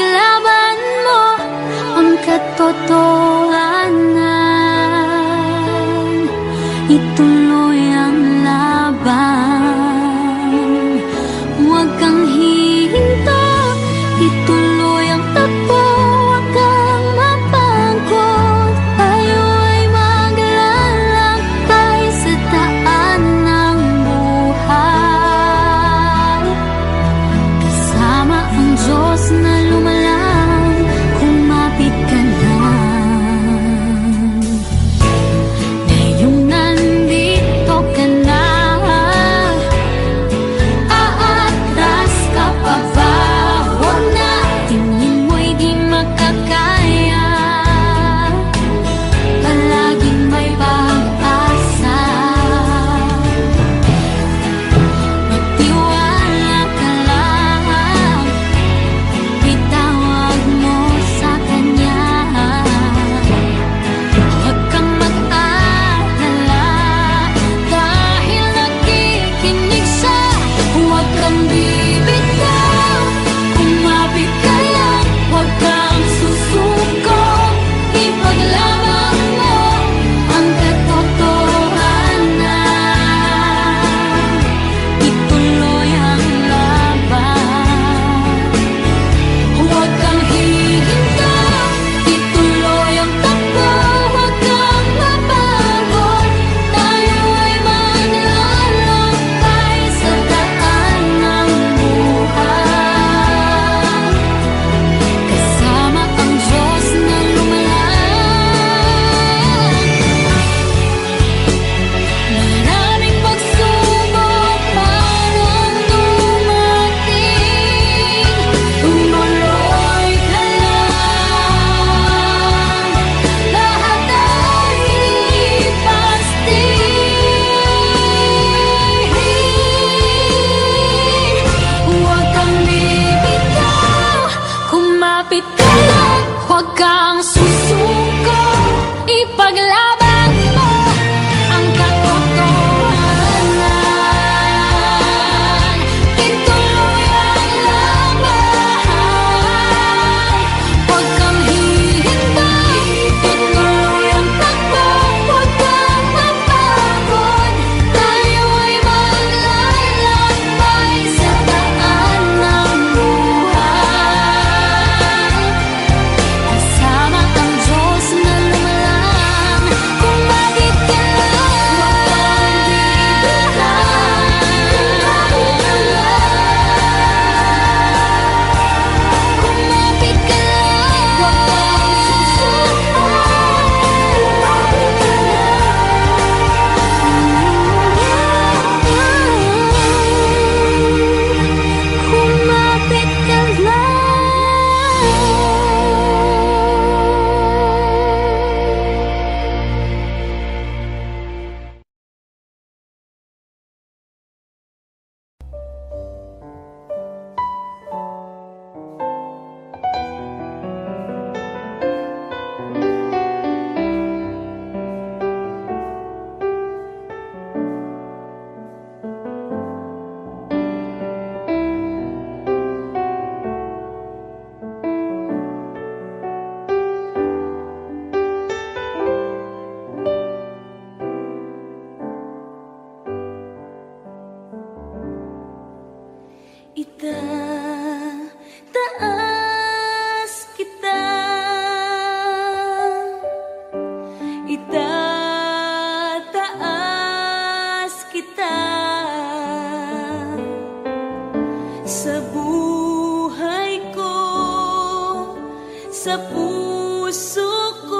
ipaglaban mo ang katotohanan. Ituloy ang laban, huwag kang hihinto. Ituloy ang takbo, huwag kang mapagod. Tayo ay maglalakbay sa daan ng buhay, kasama ang Diyos na lumalang. Kumapit ka lang, ngayong nandito ka na. Aatras ka pa ba? Huwag na, tingin mo'y di makakaya. Palaging may pag-asa, magtiwala ka lang. Itawag mo sa Kanya, huwag kang mag-alala, dahil nakikinig siya. Huwag kang bibitaw, kumapit ka lang. Huwag kang susuko, ipaglaban mo ang katotohanan. Ituloy ang laban, huwag kang hihinto. Ituloy ang takbo, huwag kang mapagod. Tayo ay maglalakbay sa daan ng buhay, kasama ang Diyos na lumalang. Maraming pagsubok parang dumating, tumuloy ka lang. Lahat ay lipas din. Huwag kang bibitaw, kumapit ka lang. Huwag kang susuko, ipaglaban mo ang katotohanan. Ituloy ang laban, huwag kang hihintay. Ituloy ang takbo, huwag kang mapagod. Tayo ay maglalakbay sa daan ng buhay, kasama ang Diyos na lumalang. Kumapit ka lang, kumapit ka lang, huwag kang susuko. Kumapit ka lang. Itataas kita, itataas kita sa buhay ko, sa puso ko.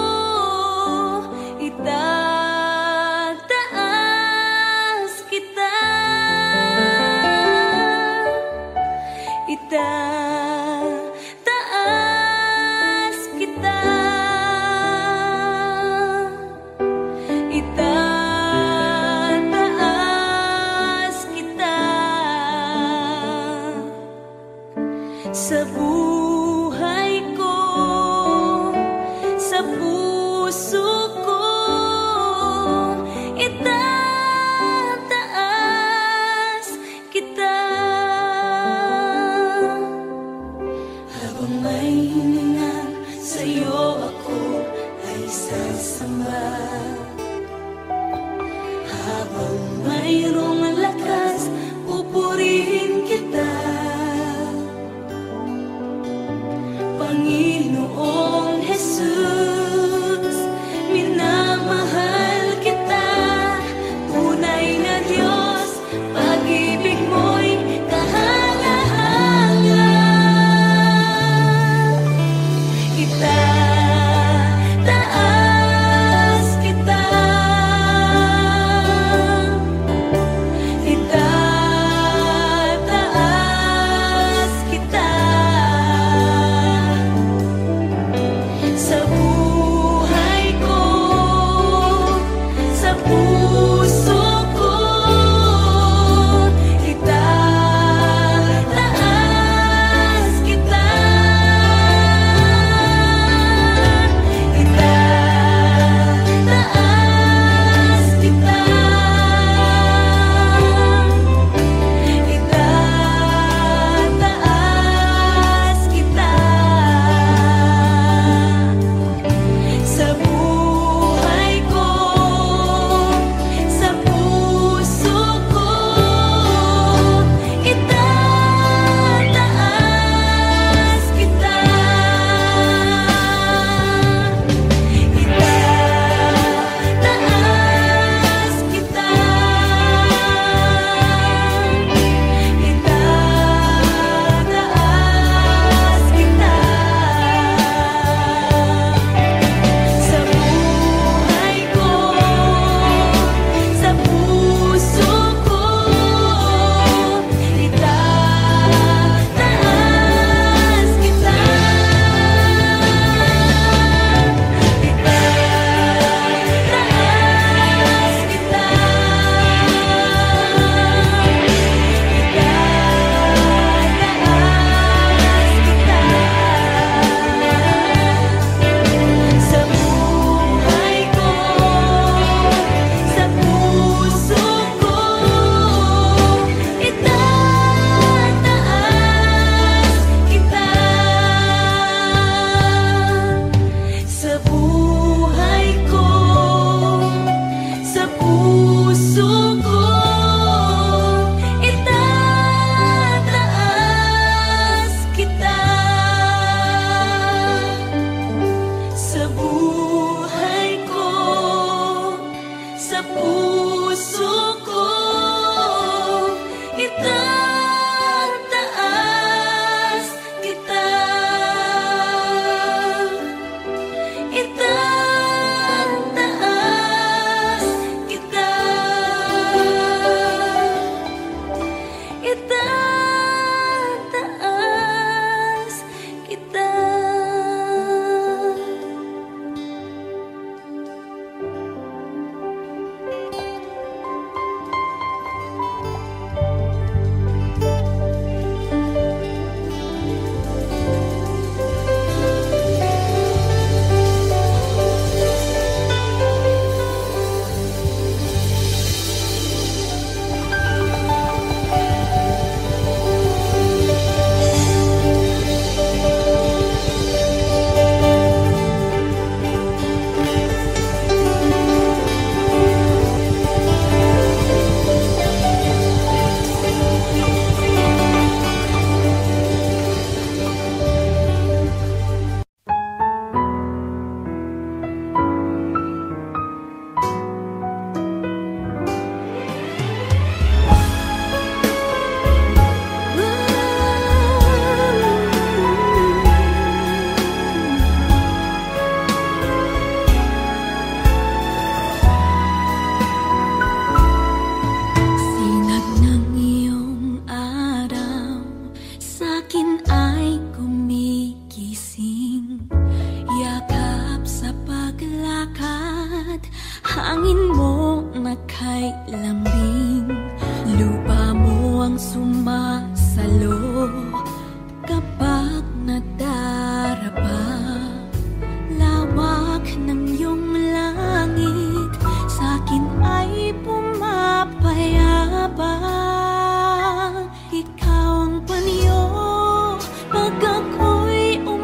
Itataas kita, itataas kita, itataas kita sa buhay ko, may hininga, sa'yo ako ay sasamba. Habang mayroong lakas, pupurihin kita, Panginoong Jesus. Minamahal kita, tunay na Diyos, pag-ibig mo'y kahanga-hanga. Itataas kita, itataas kita. Sa buhay ko, sa puso ko, itataas kita, itataas kita, itataas kita. Sa buhay ko, sa puso ko, itataas kita, itataas kita, itataas kita. Sa buhay ko, sa puso ko, itataas kita, itataas kita, itataas kita. Sa buhay ko, sa puso ko, itataas kita. Sa buhay ko, sa puso ko, itataas kita. Sa buhay ko, sa puso ko, itataas kita, itataas kita, itataas kita. Sinag ng iyong araw, sa'kin ay gumigising. Yakap sa paglakad, hangin mo na kay lambing. Lupa mo ang sumasalo kapag nadarapa. Lawak ng iyong langit, sa'kin ay pumapayabang. Ikaw ang panyo pag ako'y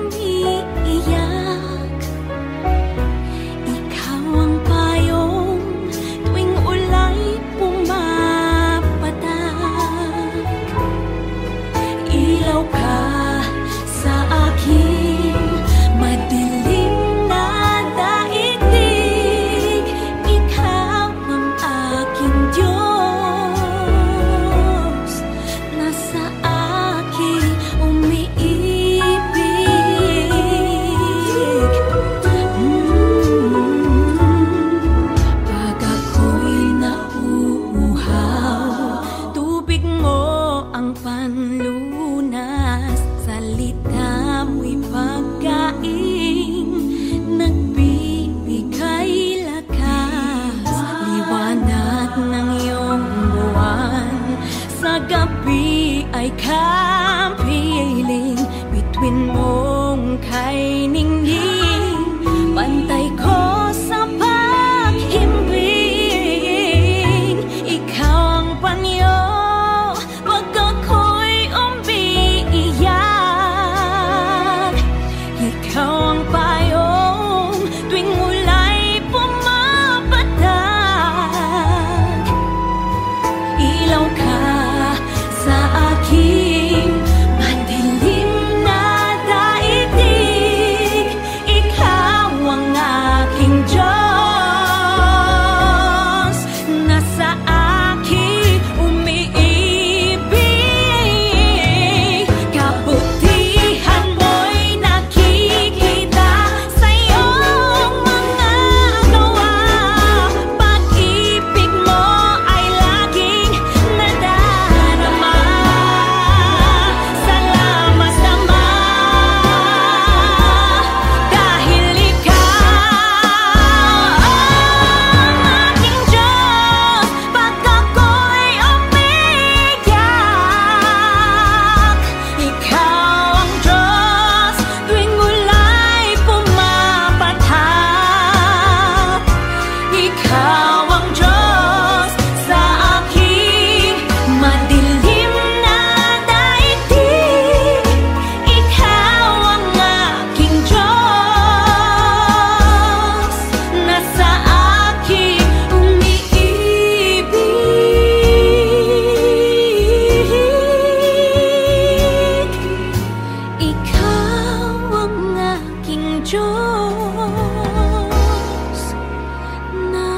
Diyos na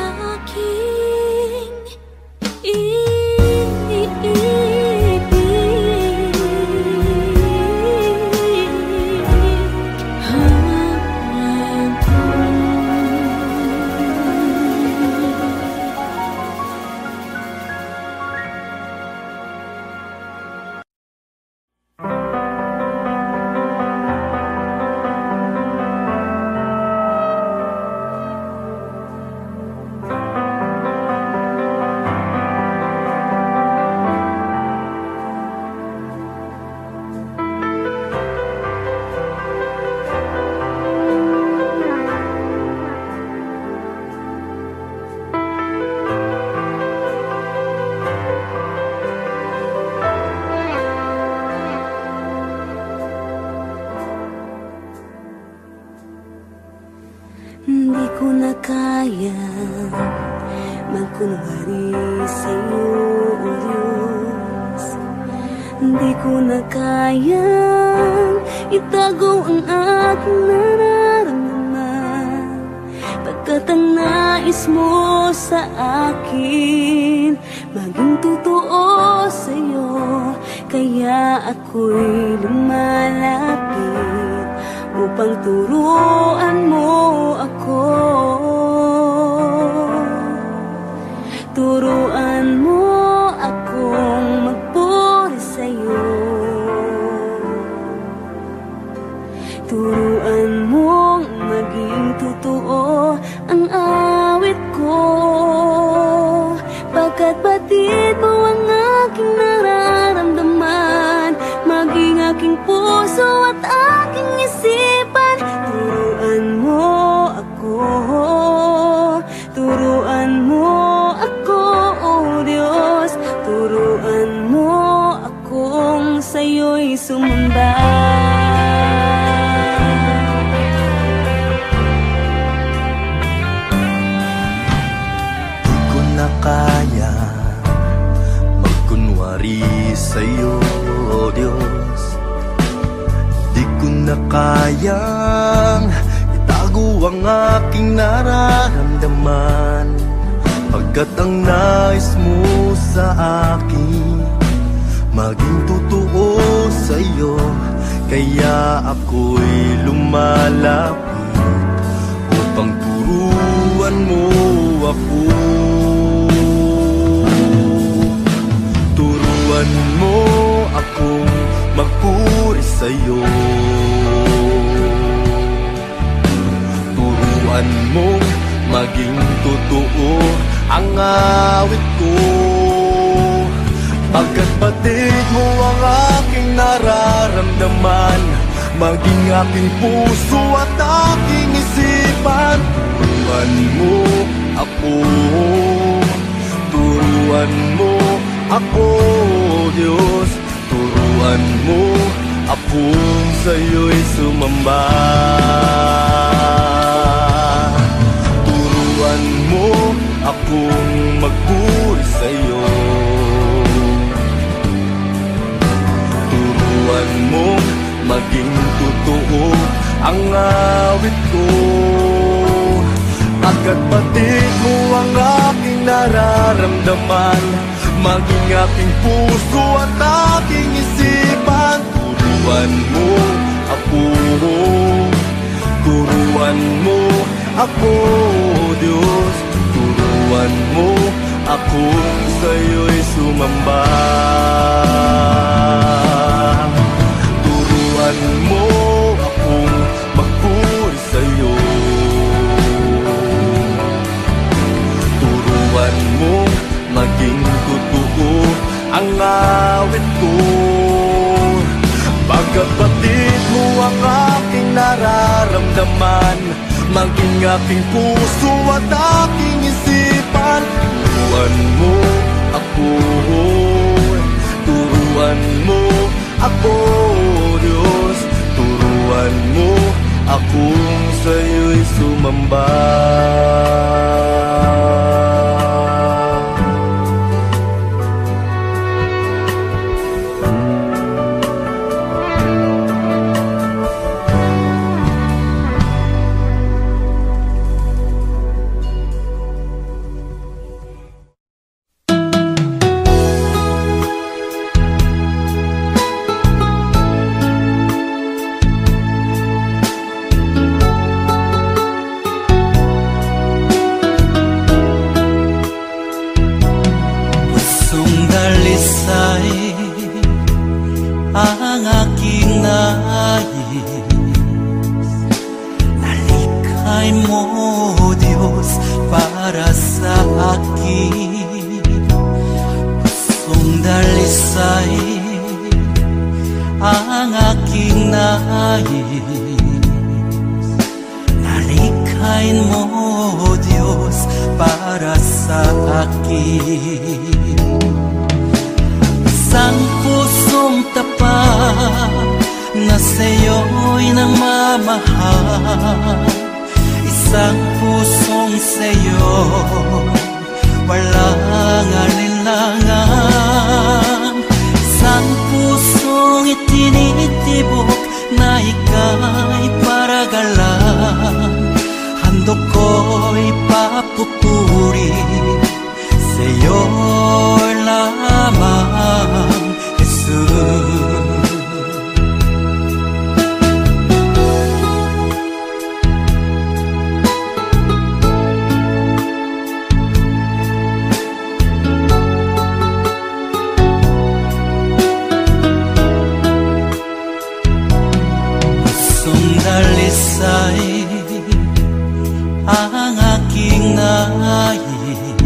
aking Hindi ko na kaya magkunwari sa'yo, O Diyos. Hindi ko na kayang itago ang aking nararamdaman, pagkat ang nais mo sa akin maging totoo sa'yo. Kaya ako'y lumalapit upang turuan mo ako. Turuan mo akong magpuri sa'yo. Turuan mong maging totoo ang awit ko, pagkat batid mo ang aking nararamdaman, maging aking puso at aking isipan. Turuan mo ako, turuan mo ako, O Diyos. Turuan mo akong sa'yo'y sumamba. Di ko na kaya magkunwari sa'yo, O Diyos. Di ko na kayang itago ang aking nararamdaman, pagkat ang nais mo sa akin maging totoo sa'yo. Kaya ako'y lumalapit upang turuan mo ako. Turuan mo akong magpuri sa'yo. Turuan mo maging totoo ang awit ko, pagkat batid mo ang aking nararamdaman, maging aking puso at aking isipan. Turuan mo ako, turuan mo ako, Diyos. Turuan mo akong sa'yo'y sumamba. Turuan mo akong magpuri sa'yo. Turuan mo maging totoo ang awit ko, pagkat batid mo ang aking nararamdaman, maging aking puso at aking isipan. Turuan mo ako, turuan mo ako, Diyos. Turuan mo akong sa'yo'y sumamba. Turuan mo akong magpuri sa'yo. Turuan mo maging totoo ang awit ko, pagkat batid mo ang aking nararamdaman, maging aking puso at aking isipan. Turuan mo ako, turuan mo ako, Diyos. Turuan mo akong sa'yo'y sumamba. Nalikhain mo, Diyos, para sa akin. Pusong dalisay ang aking nais. Nalikhain mo, Diyos, para sa akin. Isang pusong tapat na sa'yo'y namamahal. Isang pusong sa'yo, walang alinlangan. Isang pusong itinitibok na ika'y paragalan. Handog ko'y papupuri sa'yo lamang, Jesus. Dalisay ang aking nais.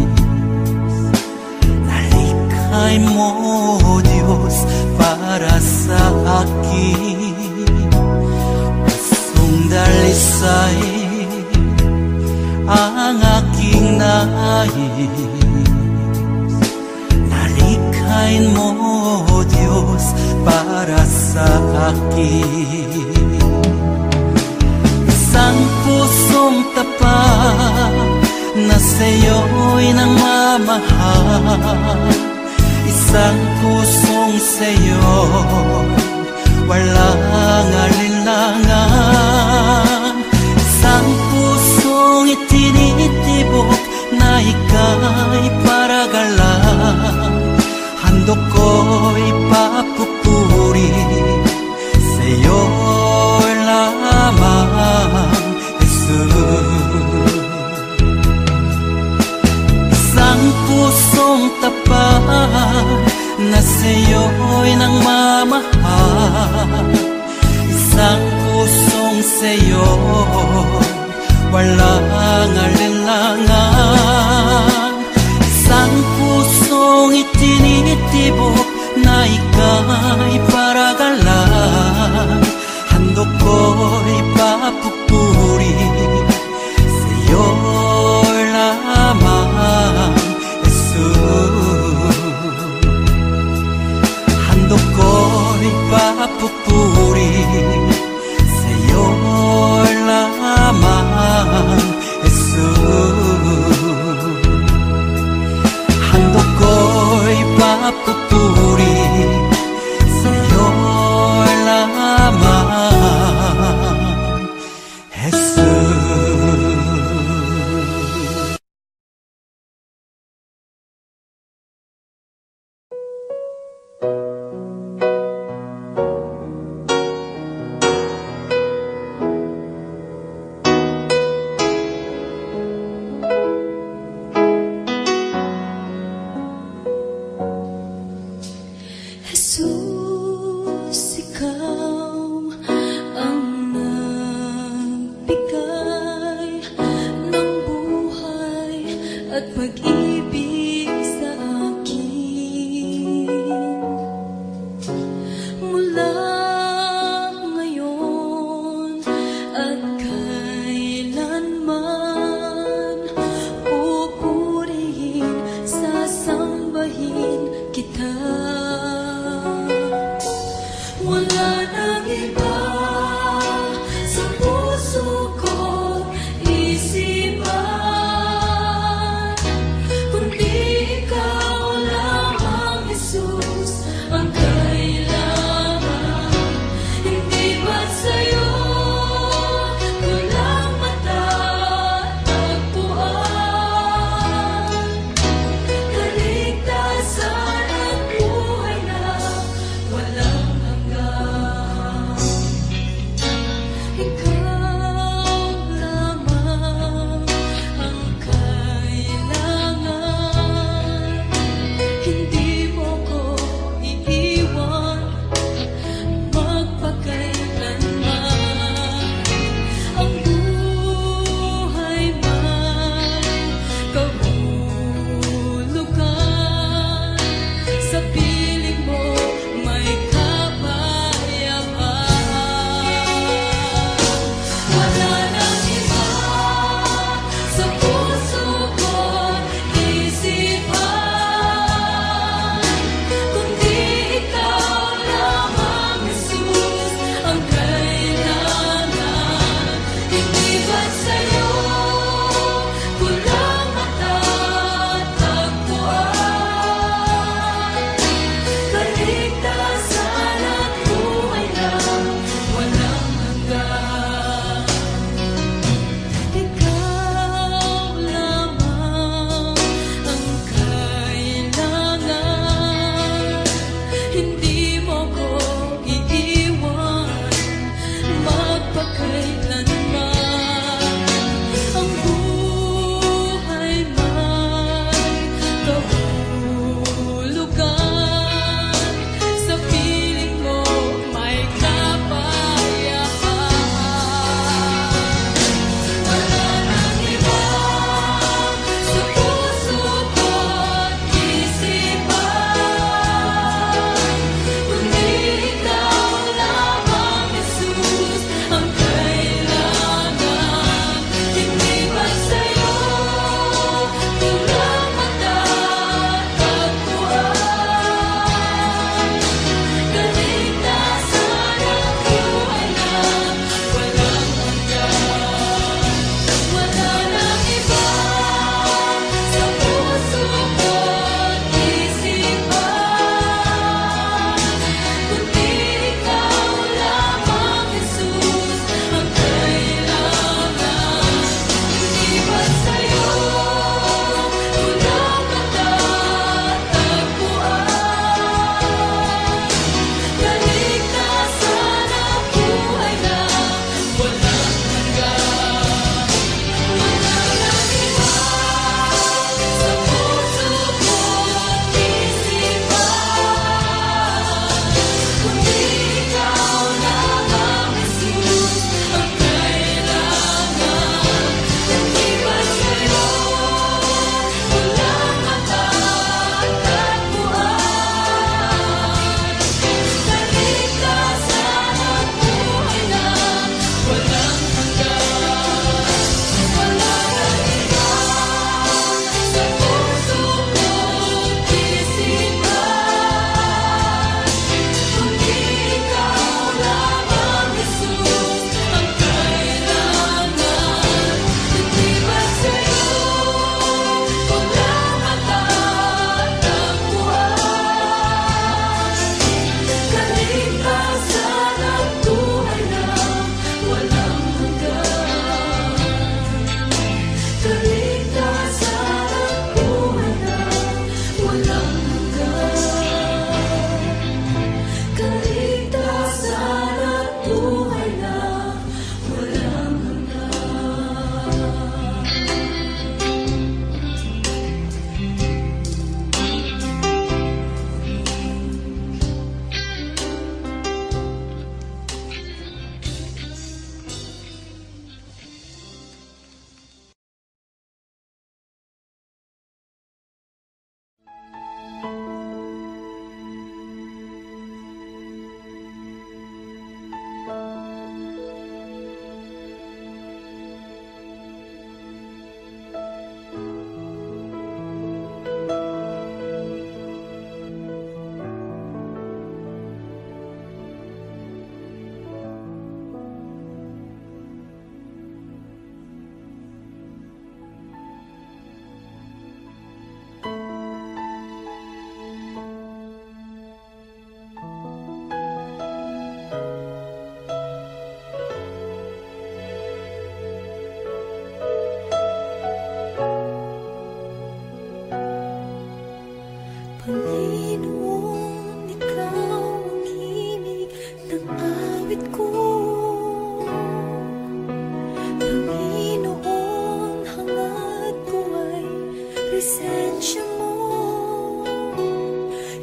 Nalikhain mo, Diyos, para sa akin. Pusong dalisay ang aking nais. Nalikhain mo, Diyos, para sa akin. Isang pusong tapat na sa'yo'y nangmamahal. Isang pusong sa'yo, walang alinlangan. Isang pusong itinitibok na ika'y paragalan. Handog ko'y papupuri sa'yo lamang, Jesus. Isang pusong tapat na sa'yo'y nangmamahal. Isang pusong sa'yo, walang alinlangan. Isang pusong itinitibok na ika'y paragalan. Handog ko'y papupuri sa'yo lamang, Jesus. Handog ko'y papupuri sa'yo lamang, Jesus.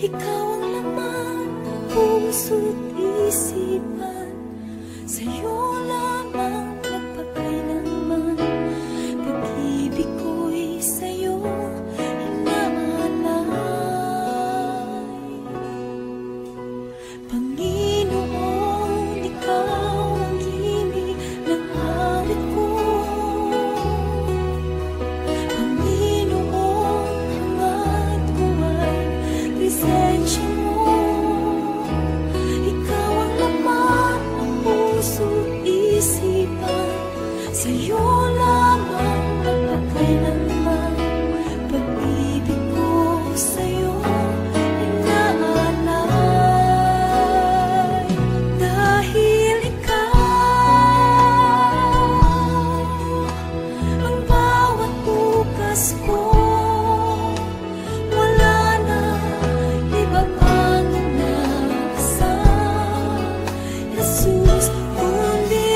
ikaw ang laman ng puso't isipan. Sa'yo lamang magpakailanman, pag-ibig ko'y sa'yo inaalay. Panginoon, ikaw ang himig ng awit ko. Panginoon, hangad ko ay presensya mo. Ikaw ang laman ng puso't isipan. Sa'yo lamang magpakailanman, pag-ibig ko sa'yo inaalay. Dahil ikaw ang bawat bukas ko, wala na iba pang inaasam, Jesus, kundi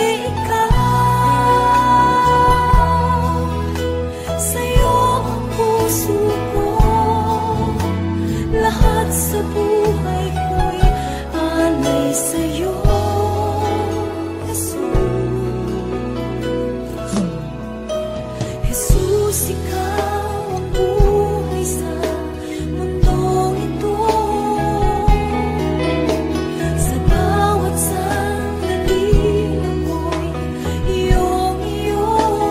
ikaw. Sa'yo ang puso ko, lahat sa buhay ko'y alay sa'yo, Jesus. Jesus, ikaw ang buhay sa mundong ito. Sa bawat sandali ako'y iyong-iyo.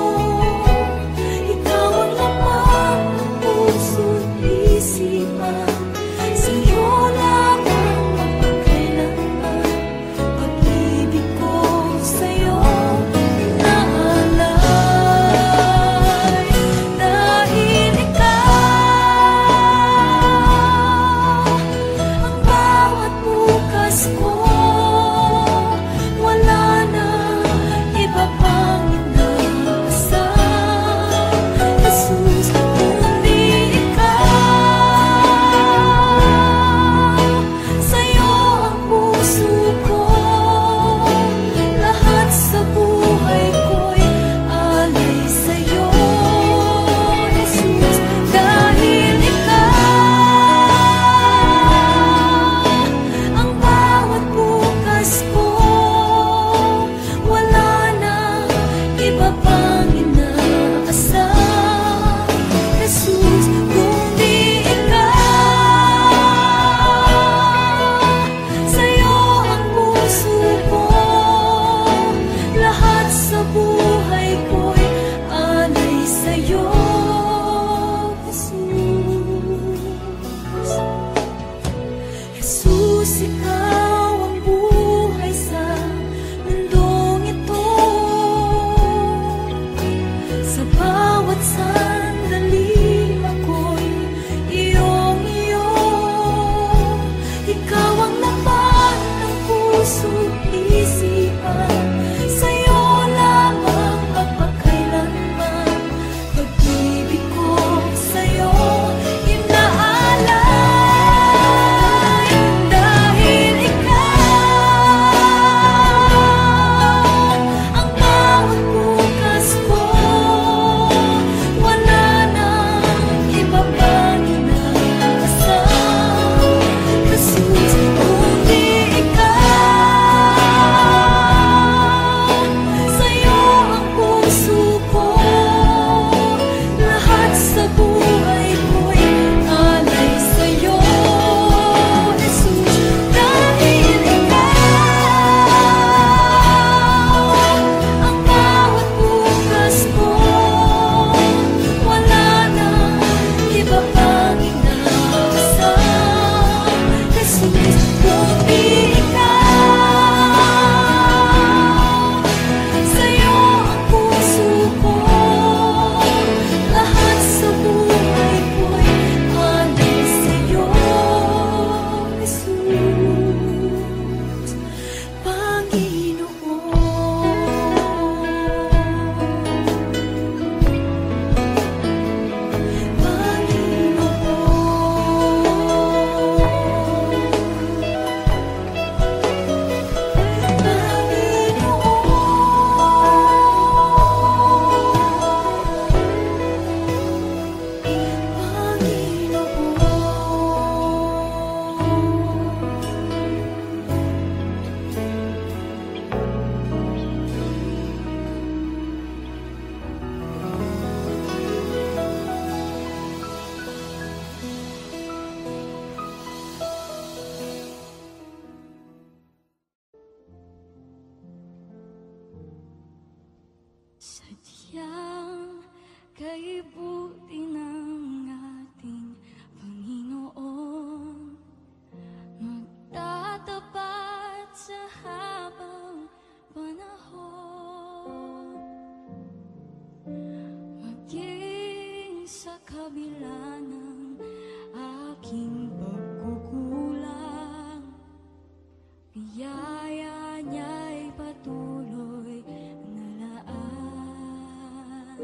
Ikaw ang laman ng puso't isipan. Sa'yo lamang magpakailanman, pag-ibig ko sa'yo inaalay. Dahil ikaw ang bawat bukas ko, wala na iba pang inaasam, Jesus, kundi ikaw. Sa'yo ang puso ko, lahat sa buhay ko'y alay sa'yo, Jesus. Dahil ikaw ang bawat bukas ko, wala na iba pang inaasam, Jesus, kundi ikaw. Sa'yo ang puso ko, lahat sa buhay ko'y alay sa'yo, Jesus. Jesus, ikaw ang buhay sa mundong ito. Sa bawat sandali ako'y iyong-iyo. Ikaw ang laman ng puso't isipan. Sa'yo lamang magpakailanman, Sadyang kay buti ng ating Panginoon, magtatapat sa habang panahon, maging sa kabila ng aking pagkukulang, biyaya niya'y patuloy na laan.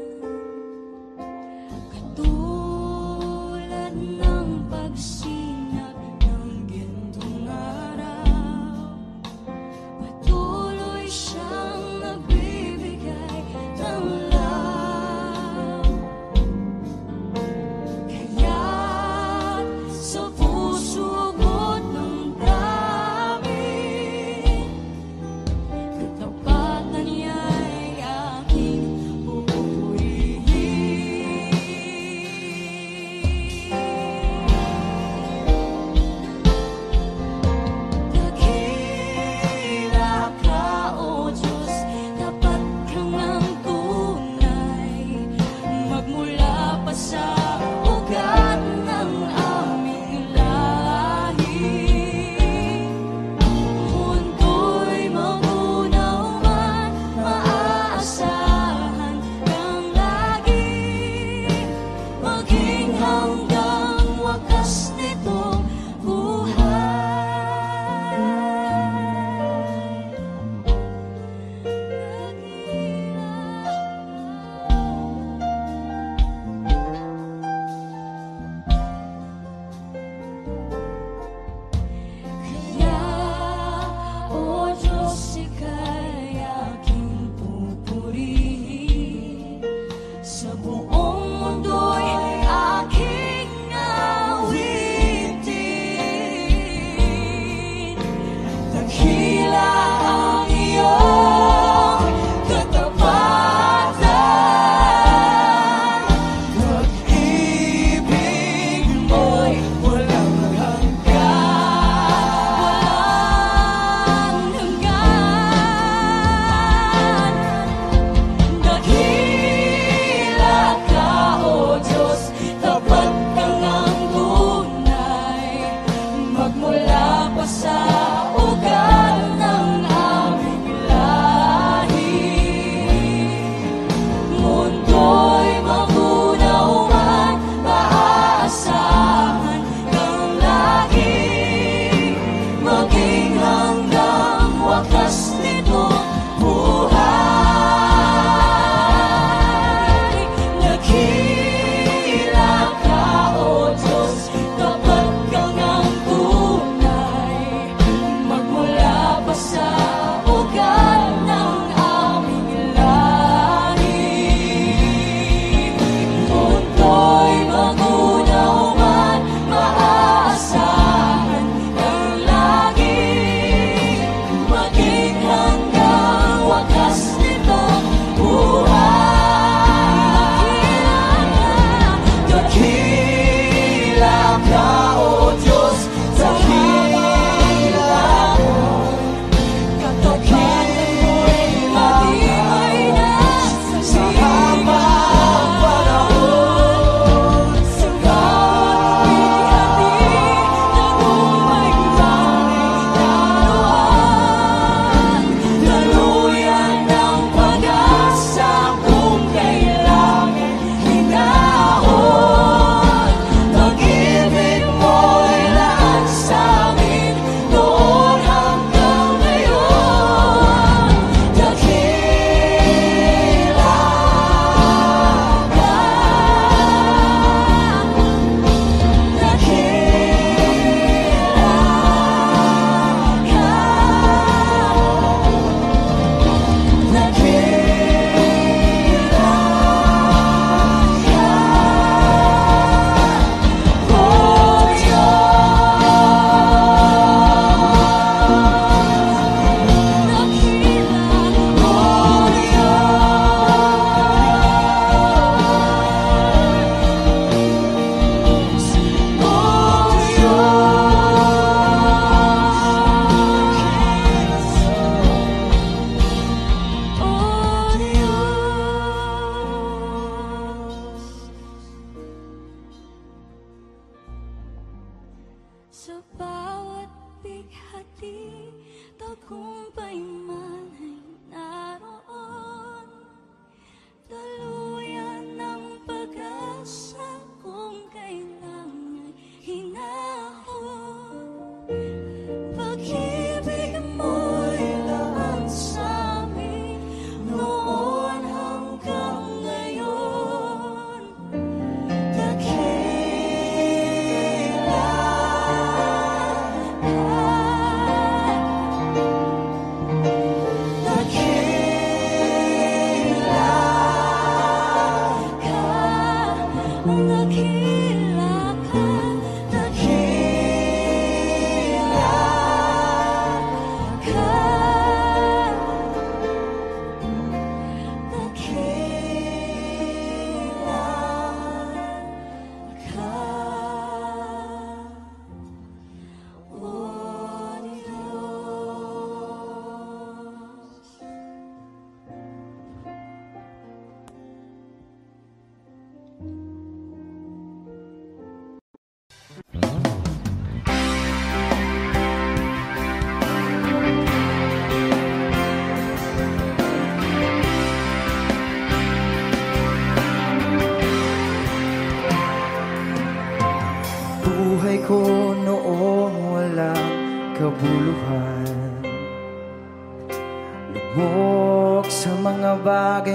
Katulad ng pagsinag ng gintong araw, patuloy siyang nagbibigay ng law.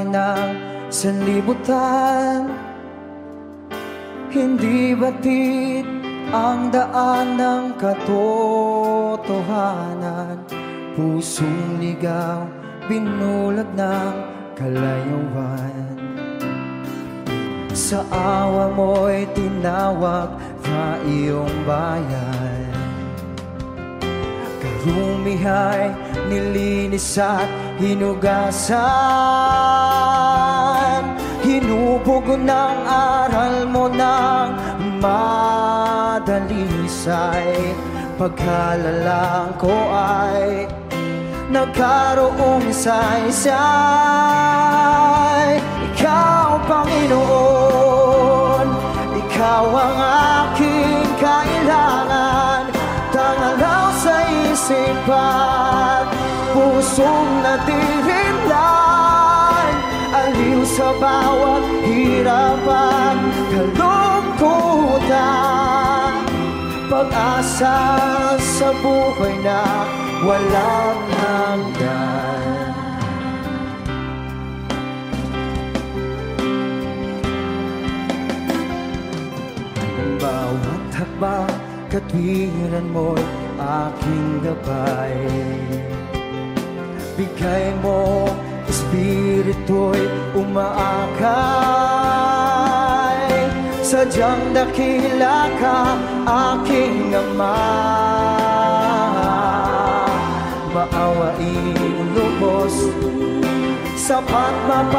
bayan ng sanlibutan. Hindi batid ang daan ng katotohanan. Pusong ligaw, binulag ng kalayuan. Sa awa mo'y tinawag na iyong bayan. Karumihay, nilinis at hinugasan. Hinubog ng aral mo ng madalisay. Pagkalalang ko ay nagkaroong saysay. Ikaw, Panginoon, ikaw ang aking kailangan. Tangalaw sa isipan, pusong natirimlan. Aliw sa bawat hirapan, kalungkutan. Pag-asa sa buhay na walang hanggan. Bawat hakbang, katwiran mo'y aking gabay. Bigay mo, espiritu'y umaakay. Sadyang dakila ka, aking Ama. Maawain lubos, sapat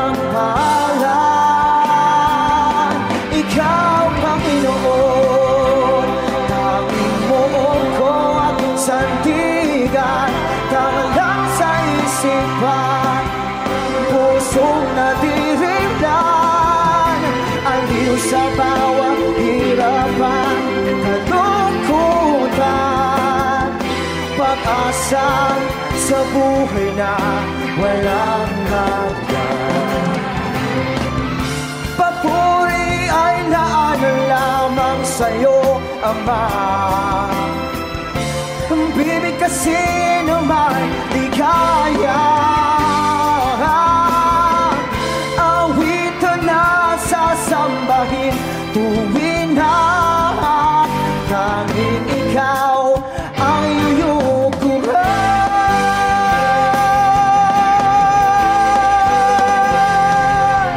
mapagpalan. Ikaw, Panginoon, tanging mo ko at sandigan. Tanglang sa isipan, pusong nadirimlan. Aliw sa bawat hirapan, kalungkutan. Pag-asa sa buhay na walang hanggan. Papuri ay naanan lamang sa'yo, Ama. Bibig kasi naman di kaya. Awitan na sasambahin tuwin na tanging ikaw ang iyukuran.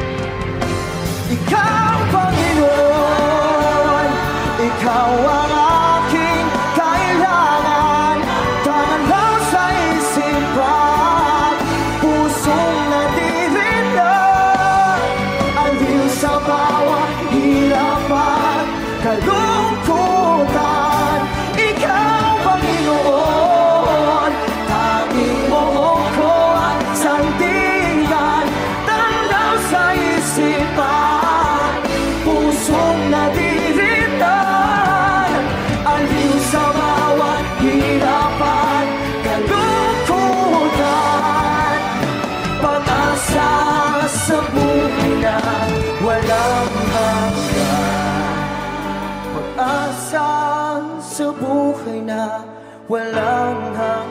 Ikaw, Panginoon, ikaw ang aking kailangan. Tangalaw sa isipan, pusong nadirindan. Aliw sa bawat hirapan, kalungkutan. Ikaw, Panginoon, tanging mo ko at sandigan. Tangalaw sa isipan, pusong nadirindan. Aliw sa bawat hirapan, kalungkutan. Pag-asa sa buhay na walang hanggan. Pag-asa sa buhay na walang hanggan.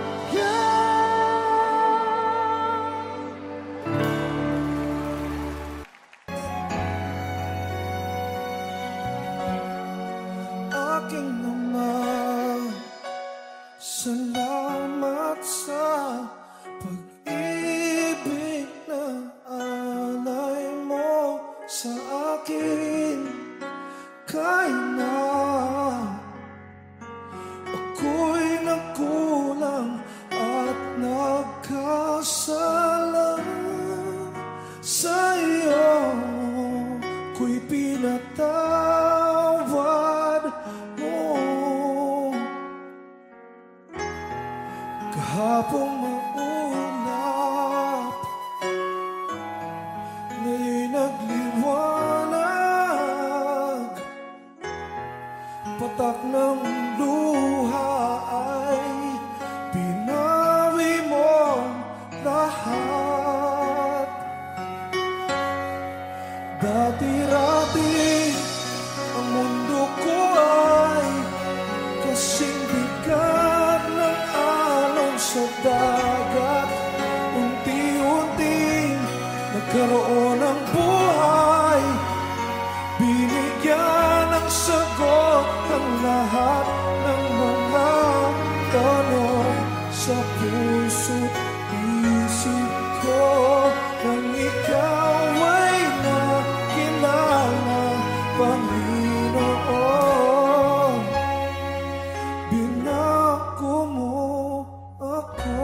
Aking Ama, salamat sa pag-ibig na alay mo sa akin. Kahit na ako'y nagkulang at nagkasala, sa iyo ko'y pinatawad mo. Kahapong maulap, ngayon'y nagliwanag. nagkaroon ng buhay. Binigyan ng sagot ang lahat ng mga tanong sa puso't isip ko. Nang ikaw ay nakilala, Panginoon, binako mo ako.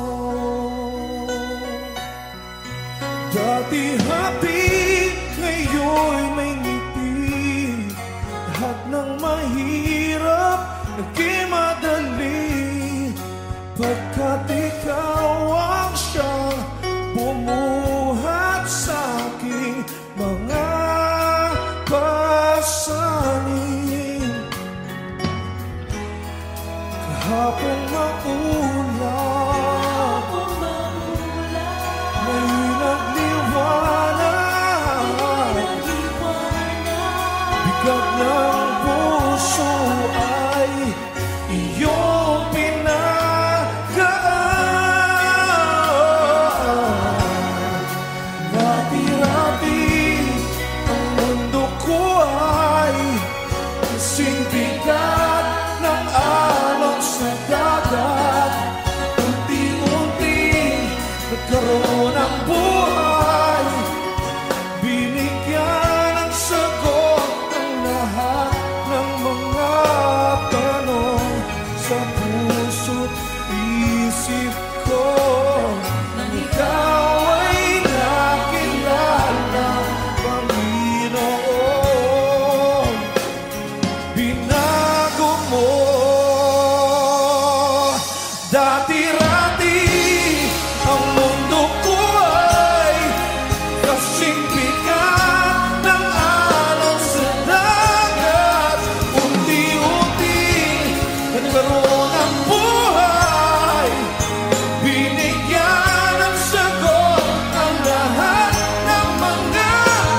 Dati happy, ngayon'y may ngiti. Lahat ng mahirap, naging madali. Pagkat ikaw ang siyang bumuhat sa aking mga pasanin. Kahapon maulan, may nagliwanag. Bigat ng puso ay iyong pinagaan. Rati-rati ang mundo ko ay kasing bigat ng alon sa dagat. Unti-unti nagkaroon ng buhay. Binigyan ng sagot ang lahat ng mga tanong sa puso't isip ko. Nang ikaw ay nakilala, Panginoon, binago mo. Dati-rati ang mundo ko ay kasing bigat ng alon sa dagat. Unti-unti nagkaroon ng buhay. Binigyan ng sagot ang lahat ng mga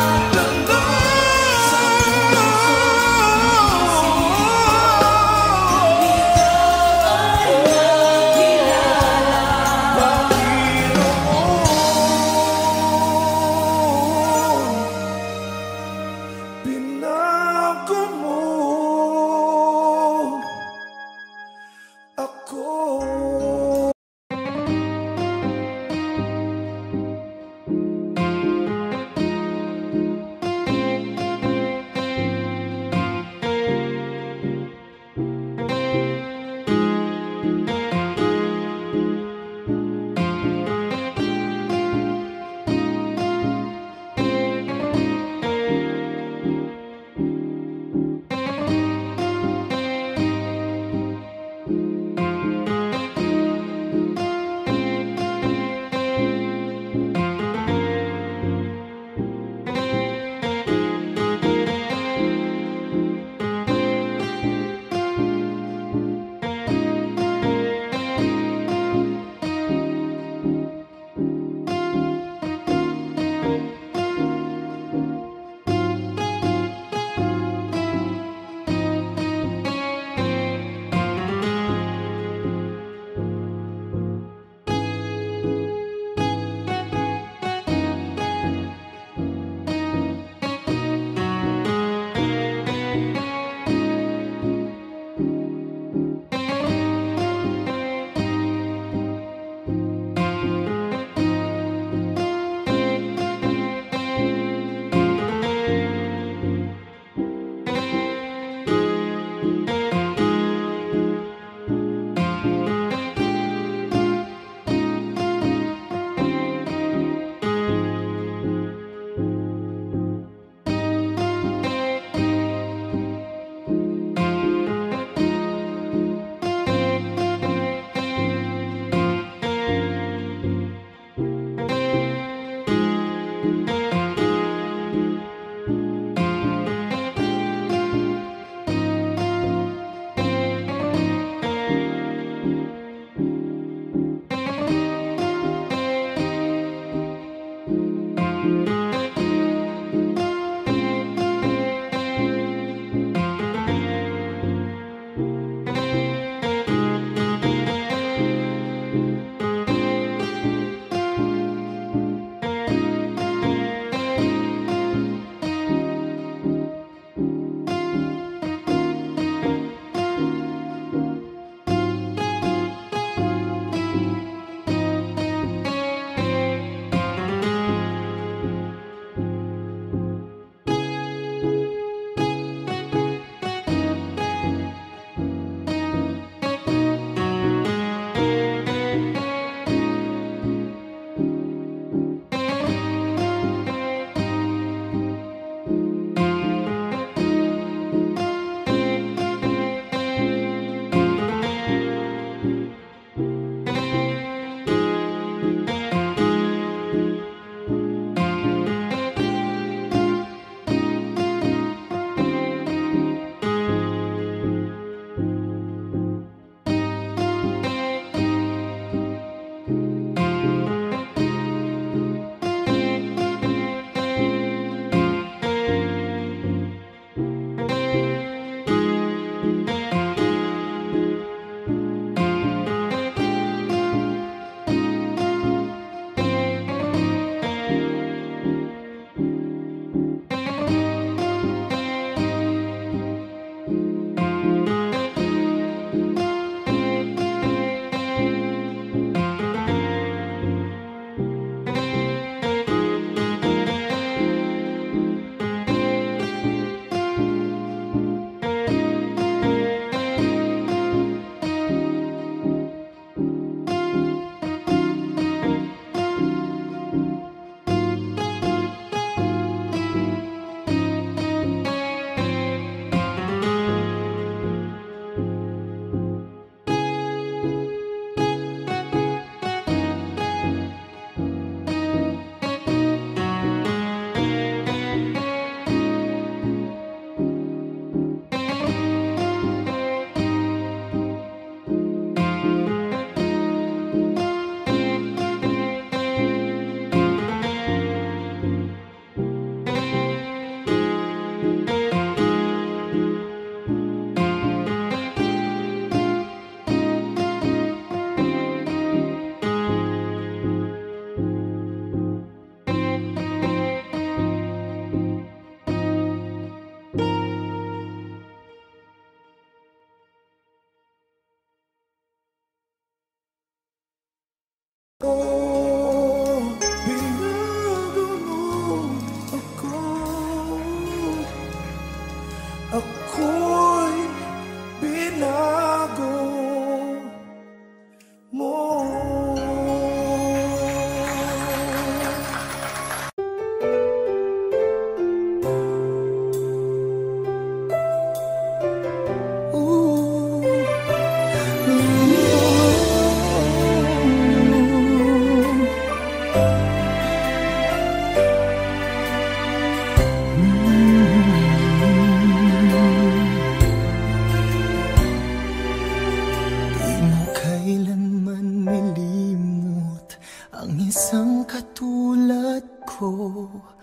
Panginoon, binago mo ako.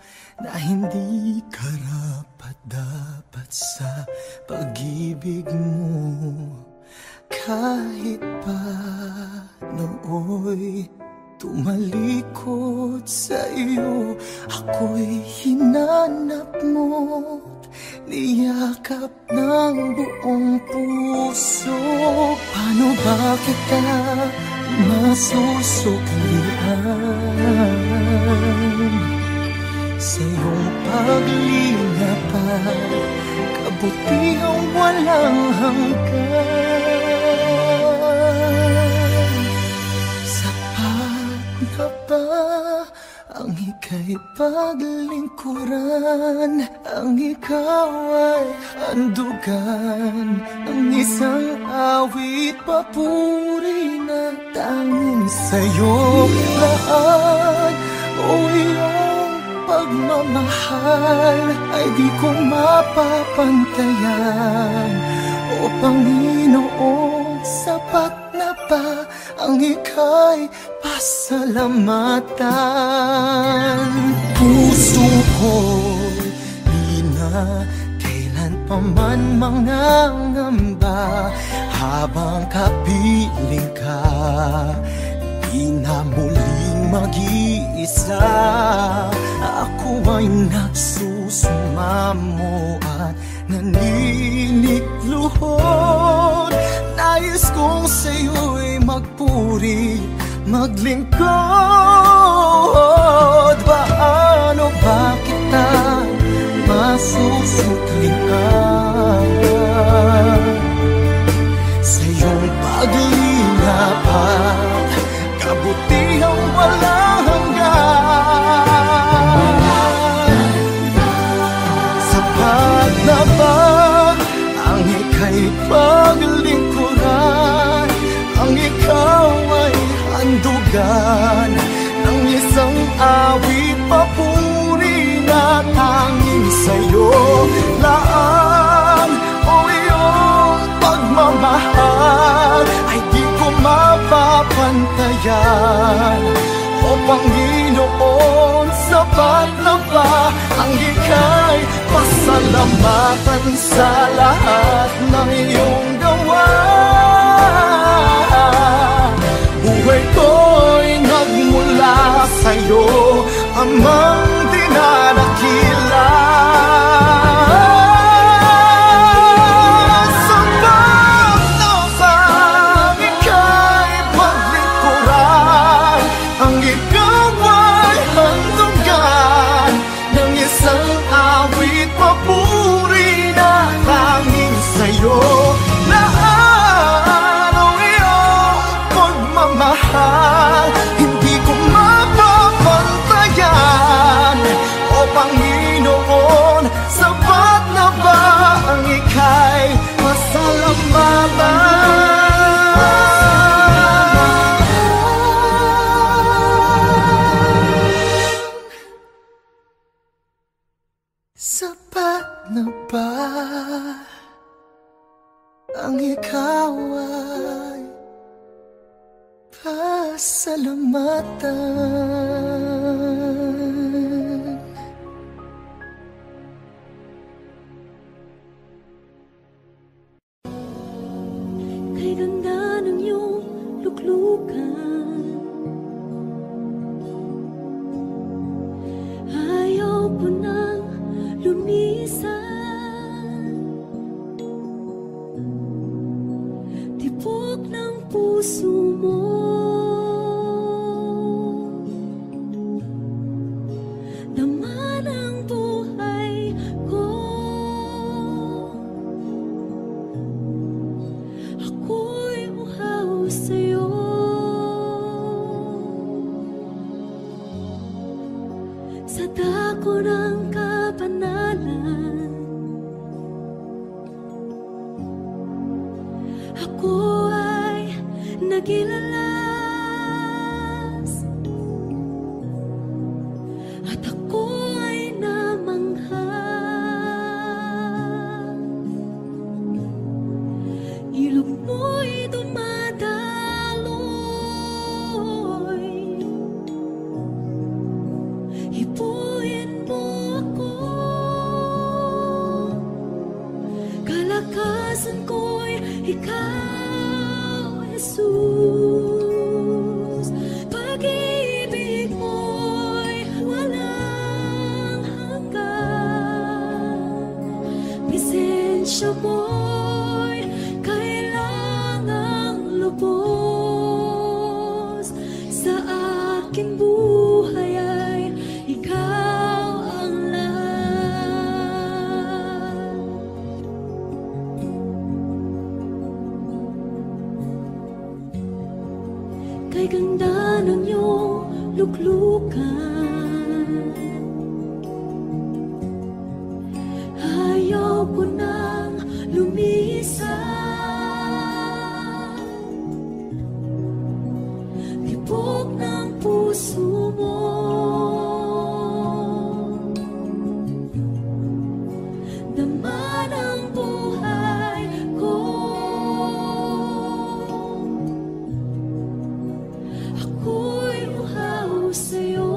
na hindi karapat-dapat sa pag-ibig mo. Kahit pa nooy tumalikod sa iyo, ako'y hinanap mo't niyakap ng buong puso. Paano ba kita masusuklian sa iyong paglingap at kabutihang walang hanggan? Sapat na ba ang ika'y paglingkuran? Ang ikaw ay handugan ng isang awit papuri na tanging sa'yo. Lahat o iyong pagmamahal ay di ko mapapantayan. O Panginoon, sapat na ba ang ika'y pasalamatan? Puso ko'y di na kailan pa man mangangamba. Habang kapiling ka, di na muling mag-iisa. Ako ay nagsusumamo at naninikluhod. Nais kong sa'yo'y magpuri, maglingkod. Paano ba kita masusuklian sa iyong paglingap at kabutihang walang hanggan? Sapat na ba ang ika'y paglingkuran? Ang ikaw ay handugan ng isang awit papuri na tanging sa'yo. Laan o iyong pagmamahal ay di ko mapapantayan. O Panginoon, sapat na ba ang ika'y pasalamatan sa lahat ng iyong gawa? Buhay ko'y nagmula sa'yo, Amang dinadakila. Sapat na ba ang ika'y paglingkuran? Ang ikaw ay handugan ng isang awit papuri na tanging sa'yo. Lahat o iyong pagmamahal hindi ko mapapantayan. O Panginoon, sapat na ba ang ika'y pasalamatan? Sapat na ba ang ikaw ay pasalamatan? Kay ganda ng iyong luklukan, ayaw ko nang lumisan. Tibok ng puso mo, laman ang buhay ko. Ako'y uhaw sa'yo. Sa dako ng kapanalan, ako ay nagilalas, at ako ay namangha. Ilog mo'y dumadaloy, hipuin mo Presensya mo'y kailangang lubos. Sa aking buhay ay ikaw ang lahat. Kay ganda ng iyong luklukan, ayaw ko nang lumisan. Tibok ng puso mo, dama ng buhay ko. Ako'y uhaw sa'yo.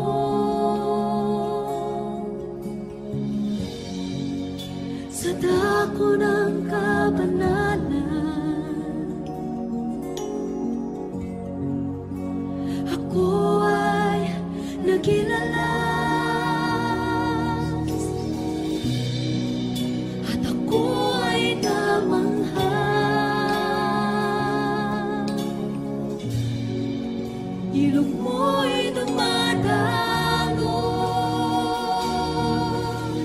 Sa dako ng kabanalan, ako ay nagilalas, at ako ay namangha. Ilog mo'y dumadaloy,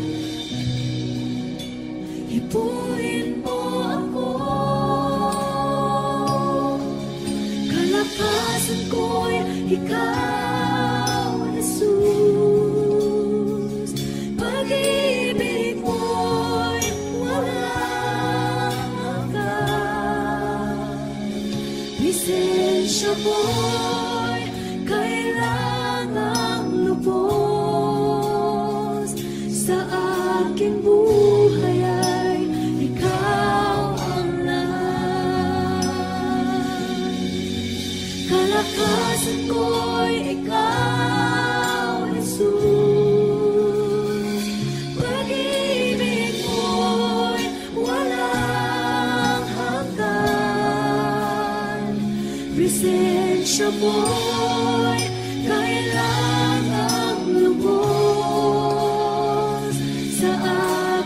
ipuin mo ako. Kalakasan ko'y ikaw, Jesus. Pag-ibig mo'y walang hanggan. Presensya mo'y kailangang lubos. Sa aking buhay ay ikaw ang lahat. Kalakasan ko'y ikaw, Jesus. Pag-ibig mo'y walang hanggan. Presensya mo'y kailangang lubos. Sa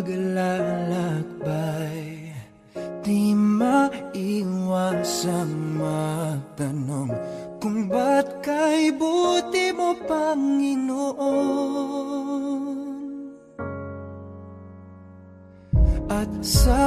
paglalakbay, di maiwasang magtanong kung ba't kay buti mo, Panginoon. At sa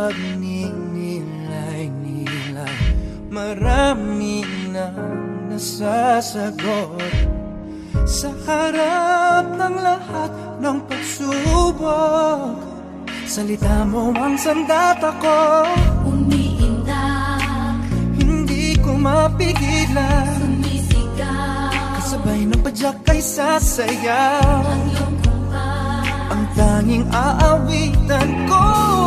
pagninilay-nilay, marami nang nasasagot sa harap ng lahat ng pagsubok. Salita mo ang sandata ko, umiindak, hindi ko mapigilan. sumisigaw, kasabay ng padyak ay sasayaw, ang iyong kumpas, ang tanging aawitan ko.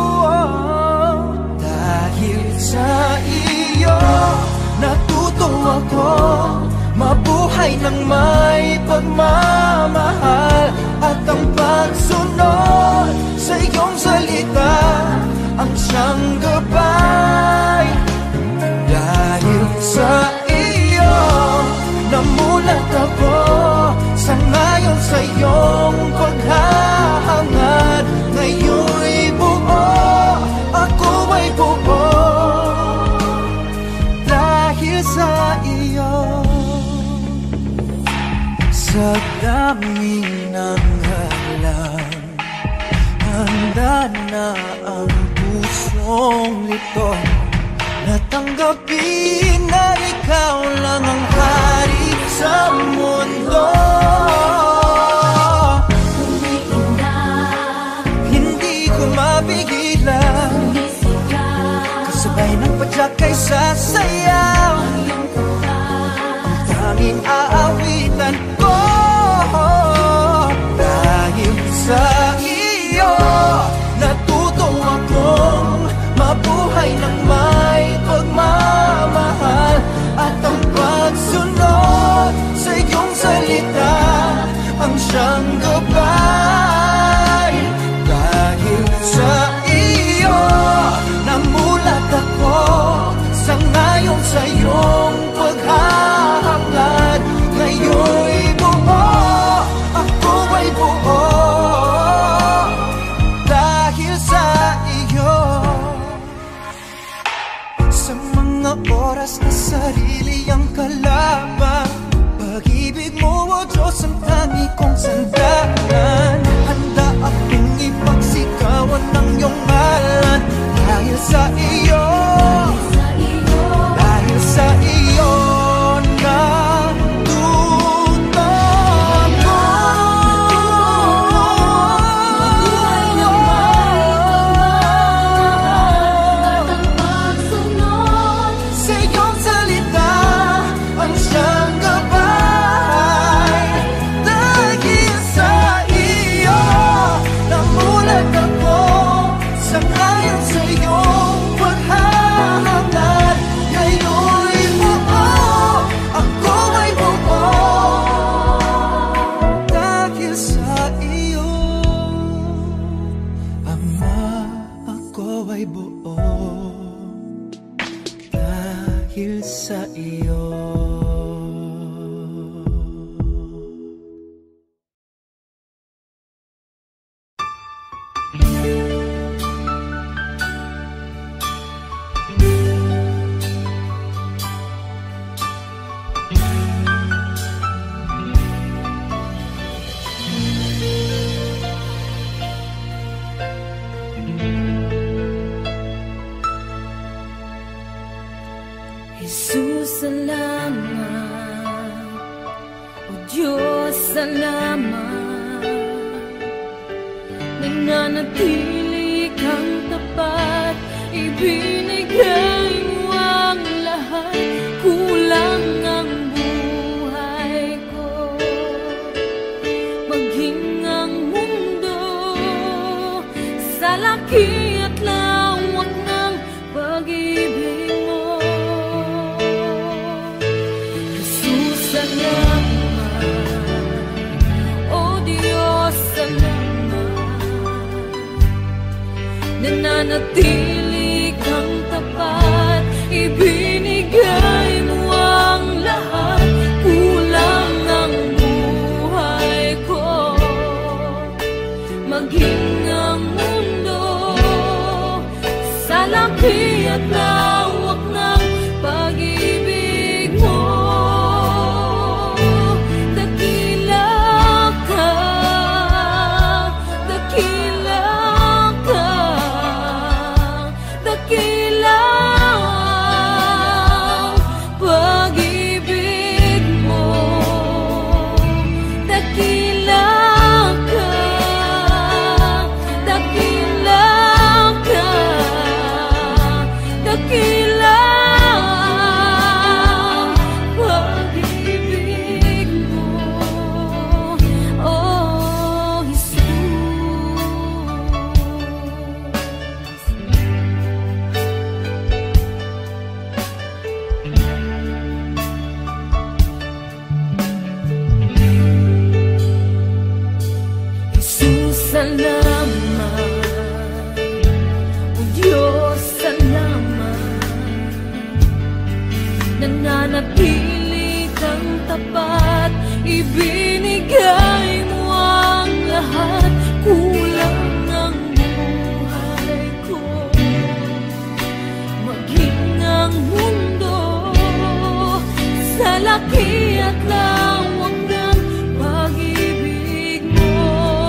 Dahil sa iyo, natuto ako mabuhay ng may pagmamahal, at ang pagsunod sa iyong salita ang siyang gabay. Dahil sa iyo, namulat ako sa ngayon sa iyong paghahangad. Ngayon'y buo, ako ay buo dahil sa iyo. Sa dami ng hadlang, handa na ang pusong ito, natanggapin na ikaw lang ang hari sa mundo. umiindak, Hindi ko mapigilan, sumisigaw, kasabay ng padyak ay sasayaw, ang iyong kumpas, tanging aawitan ko. Dahil sa iyo, natuto akong mabuhay ng may pagmamahal, at ang pagsunod sa iyong salita ang siyang gabay. Dahil sa iyo, namulat ako sa ngayon sa iyong paghahangad. Ngayon'y buo, ako ay buo dahil sa iyo. Sa mga oras na sarili ang kalaban, pag-ibig mo, O Diyos, ang tangi kong sandalan. Handa akong ipagsigawan ng iyong ngalan. Dahil sa iyo, dahil sa iyo natuto ako. mabuhay ng may pagmamahal, at ang pagsunod Sa iyong salita ang siyang gabay. Dahil sa iyo, namulat ako sa ngayon sa iyong paghahangad. Ngayon'y buo, ako ay buo dahil sa iyo. Ama, ako ay buo dahil sa iyo. Jesus, salamat. O Diyos, salamat. Nananatili kang tapat, ibinigay mo ang lahat. Kulang ang buhay ko, maging ang mundo sa laki at lawak ng pag-ibig mo. Jesus, salamat. O Diyos, salamat. Nananatili kang tapat, ibinigay mo ang lahat. Kulang ang buhay ko, maging ang mundo tapat, ibinigay mo ang lahat. Kulang ang buhay ko, maging ang mundo sa laki at lawak ng pag-ibig mo.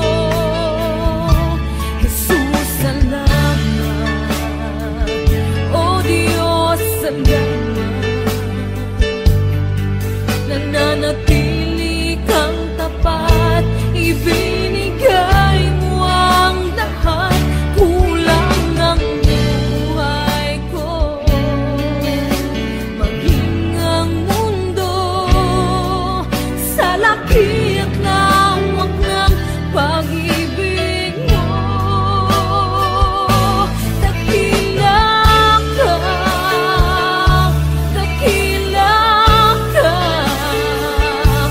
Jesus, salamat. O Diyos, salamat. Nananatili kang tapat, ibinigay mo ang lahat. Kulang ang buhay ko, maging ang mundo sa laki at lawak ng pag-ibig mo. Dakila ka, dakila ka,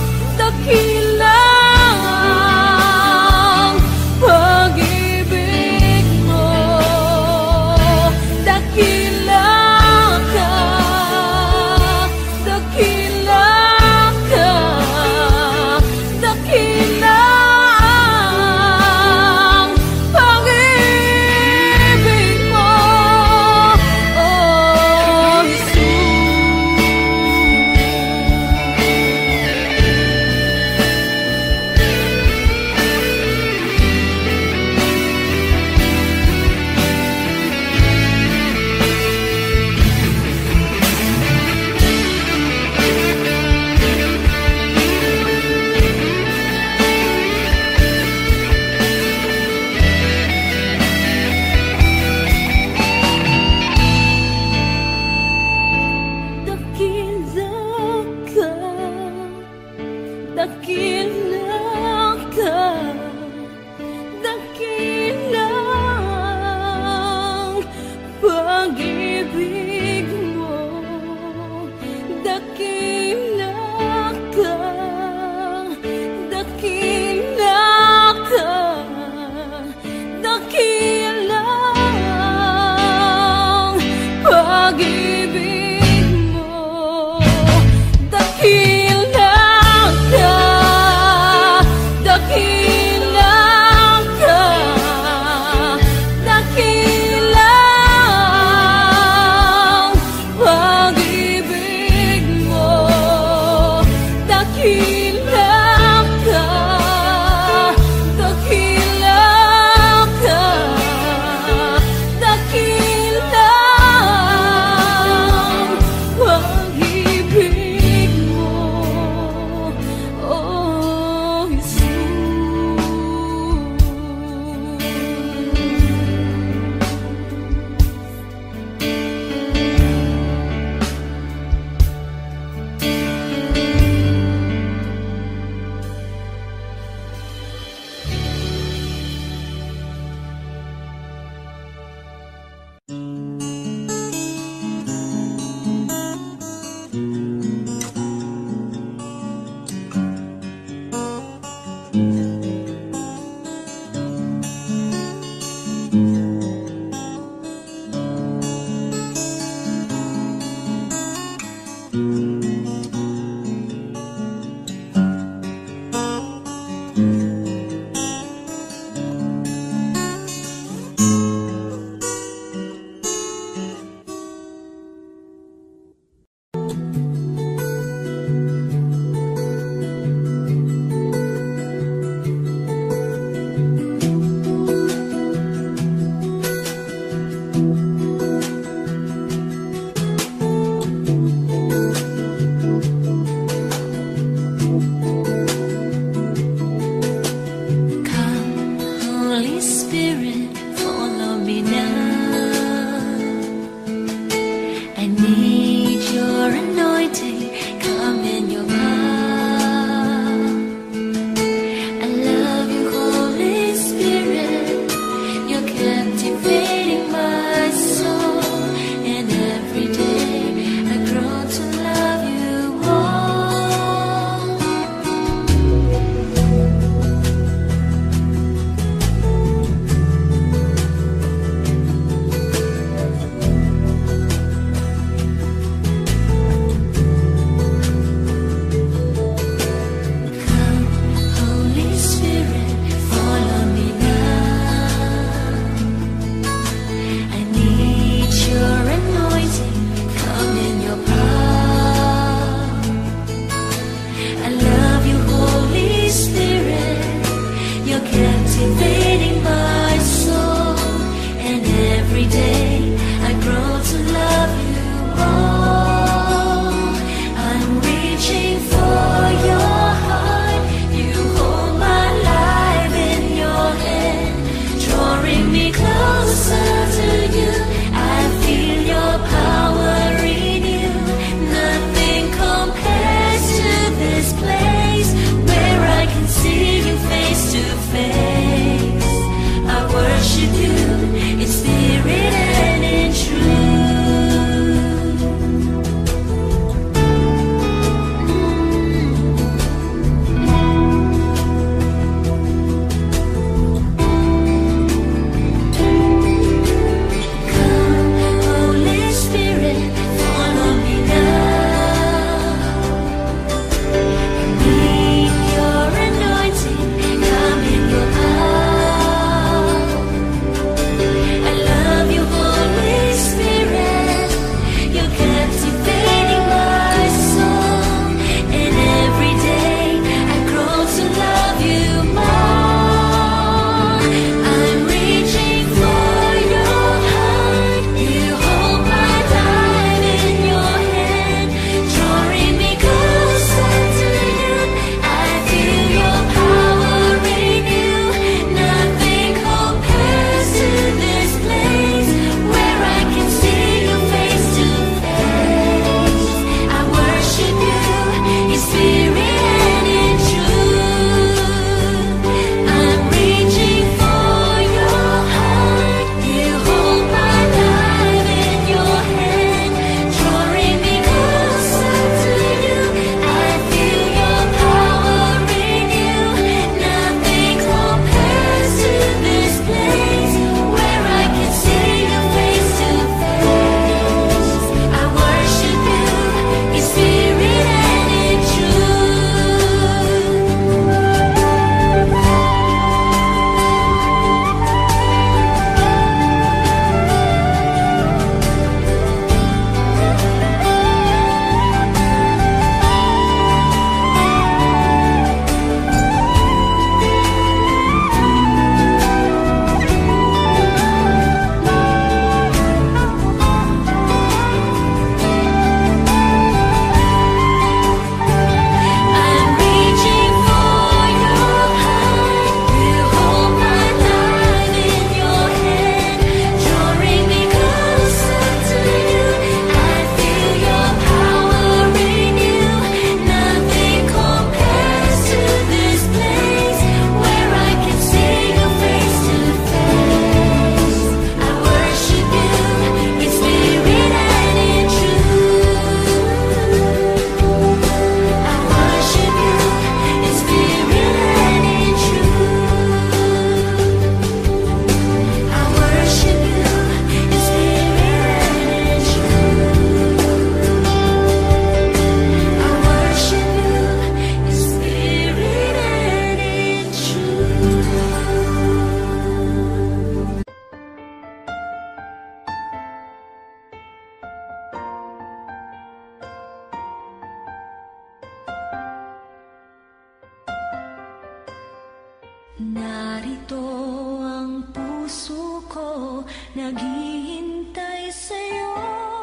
Narito ang puso ko, naghihintay sa'yo,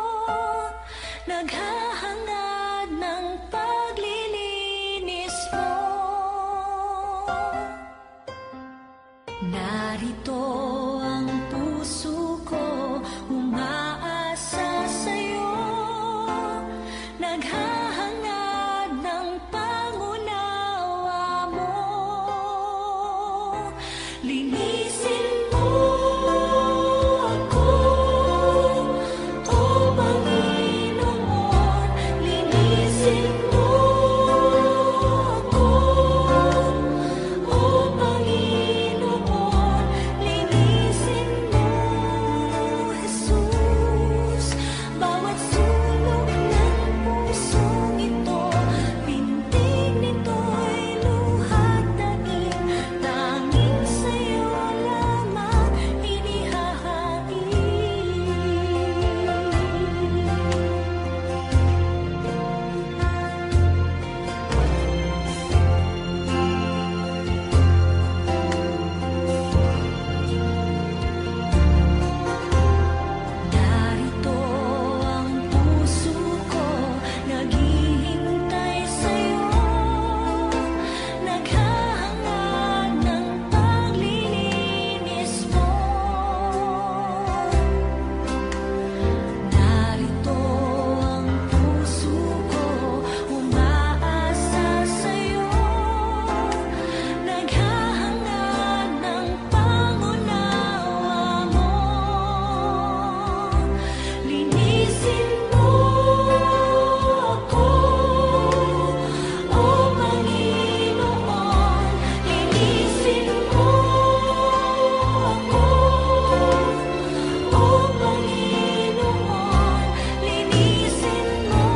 naghahangad ng paglilinis mo. Narito ang puso ko, umaasa sa'yo, naghahangad ng pangunawa mo. Linisin mo ako, O Panginoon. Linisin mo ako, O Panginoon. Linisin mo, Jesus, bawat sulok ng pusong ito. Pintig nito'y luhat daing, tanging sa'yo lamang inihahain. Narito ang puso ko, naghihintay sa'yo, naghahangad ng paglilinis mo. Narito ang puso ko, umaasa sa'yo, naghahangad ng pangunawa mo. Linisin mo ako, O Panginoon. Linisin mo ako, O Panginoon. Linisin mo,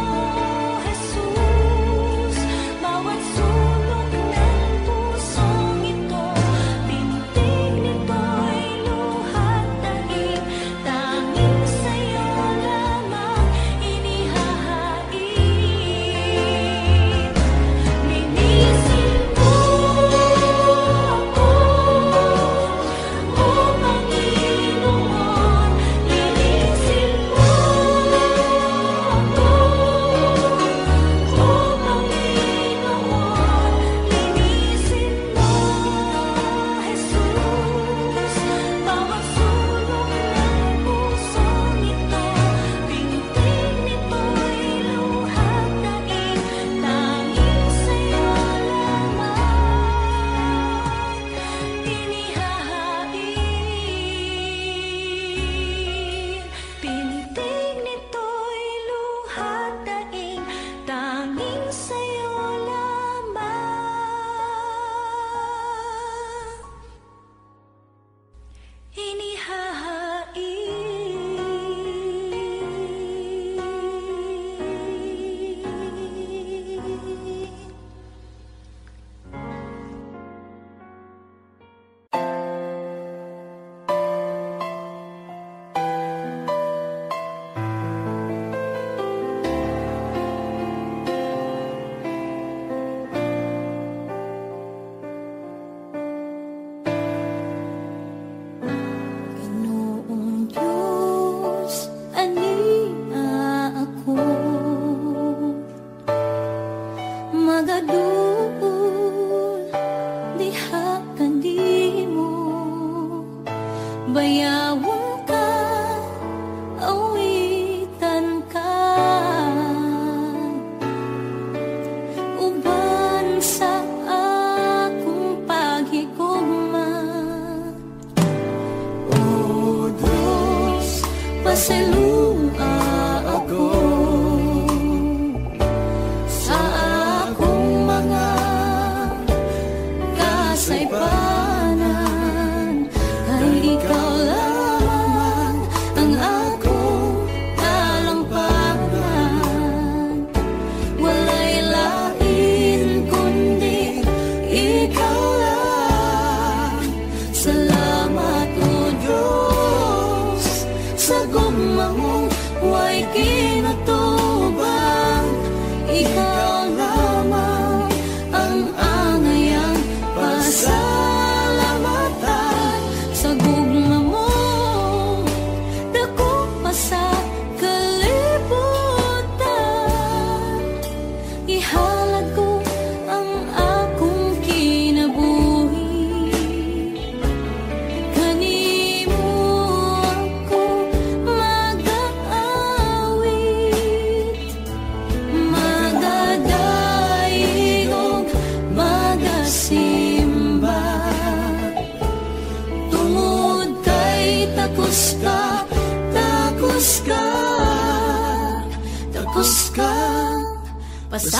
Jesus, bawat sulok ng pusong ito. Pintig nito'y luhat daing, tanging sa'yo lamang inihahain. Linisin mo ako, O Panginoon. Linisin mo ako, O Panginoon. Linisin mo, Jesus, bawat sulok ng pusong ito. Pintig nito'y luhat daing, tanging sa'yo lamang inihahain. Pintig nito'y luhat daing, tanging sa'yo lamang inihahain. Ginoong Diyos, ania ako, magadul diha kanimo, bayawon ka, awitan ka, uban sa akong paghigugma. O Diyos, pasalua ako sa akong mga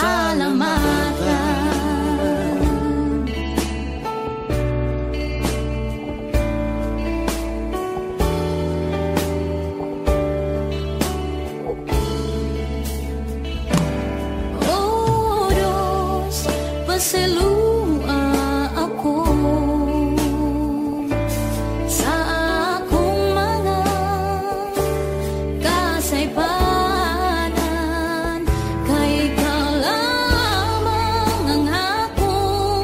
pasalamatan. Oh Diyos, pasalua ako sa akong mga kasaypanan, kay ikaw lamang ang akong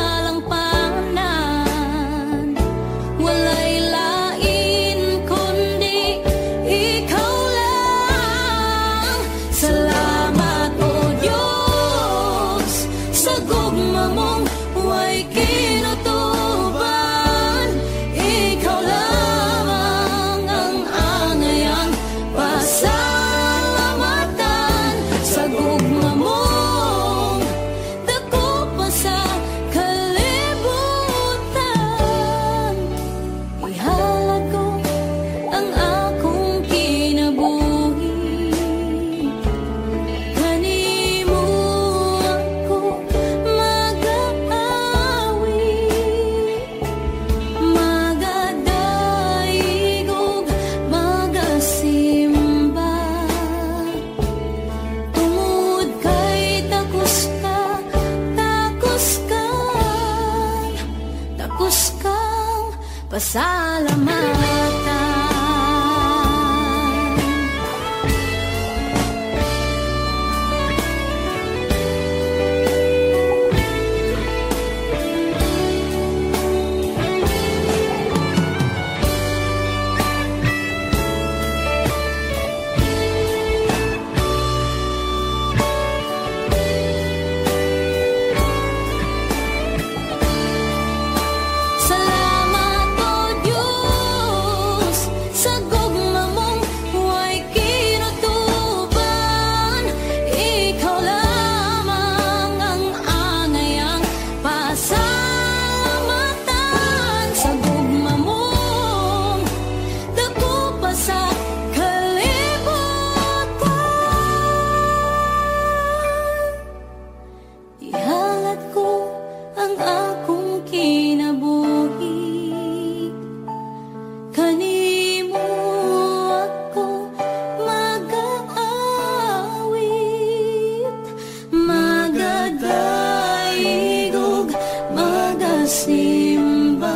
talampanan. Walay lain kundi ikaw lang. Salamat o Diyos sa gugma mong huwag kinutuban. Ikaw lamang ang angayang pasalamatan. Sa gugma mong dako pa sa kalibutan. Ihalad ko ang akong kinabuhi, kanimo ako mag-aawi, magadaigog, magasimba. Tungod kay takos kang pasalamatan. Salamat o Diyos sa gugma mong huwag kinutuban. Ikaw lamang ang angayang pasalamatan. Sa gugma mong dako pa sa kalibutan. Ihalad ko ang akong kinabuhi, kanimo ako mag-aawit, magadaigog, magasimba.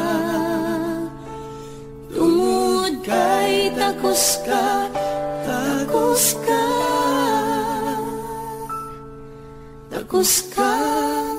Tungod kay takos kang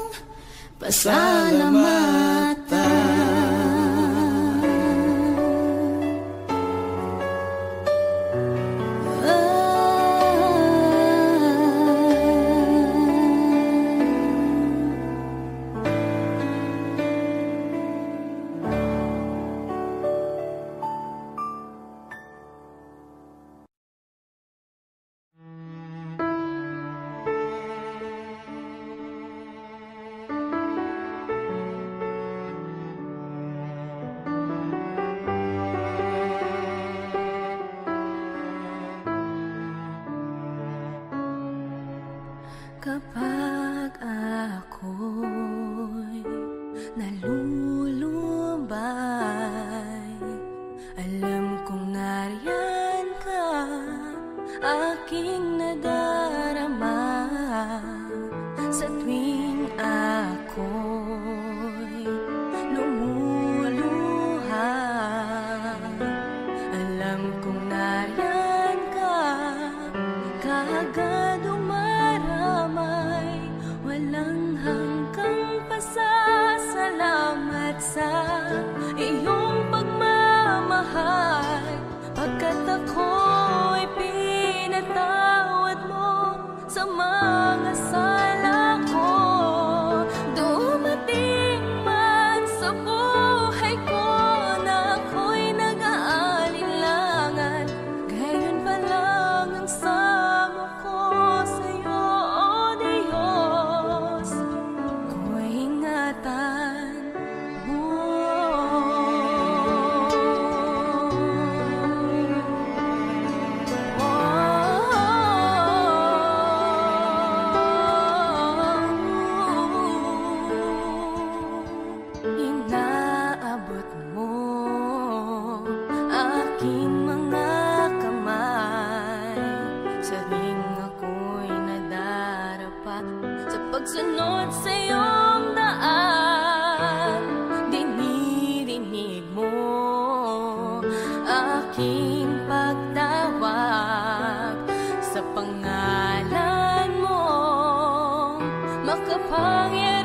pasalamatan. pagsunod sa iyong daan. Dinidinig mo aking pagtawag sa pangalan mo, makapangyarihan